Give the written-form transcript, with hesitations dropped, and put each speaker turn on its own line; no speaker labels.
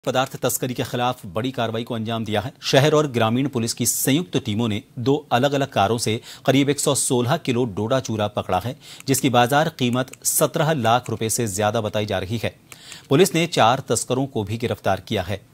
पदार्थ तस्करी के खिलाफ बड़ी कार्रवाई को अंजाम दिया है। शहर और ग्रामीण पुलिस की संयुक्त टीमों ने 2 अलग अलग कारों से करीब 116 किलो डोडा चूरा पकड़ा है, जिसकी बाजार कीमत 17 लाख रुपए से ज्यादा बताई जा रही है। पुलिस ने 4 तस्करों को भी गिरफ्तार किया है।